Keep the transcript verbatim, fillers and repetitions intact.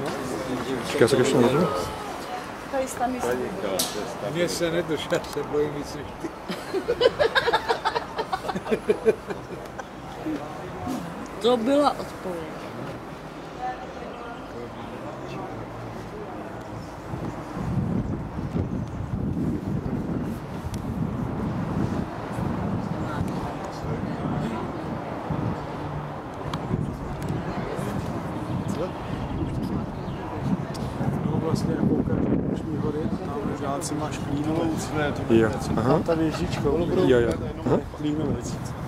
Říká se ještě nevěřím? Tady tam jistý. Mně se nedošel, já se bojím víc než ty. To byla odpověď. No vlastně jako každý Krušní hory, tam v dálce máš Klínovou, Jo, aha. tam ta věžička, Jo, jo. Aha. Klínovec.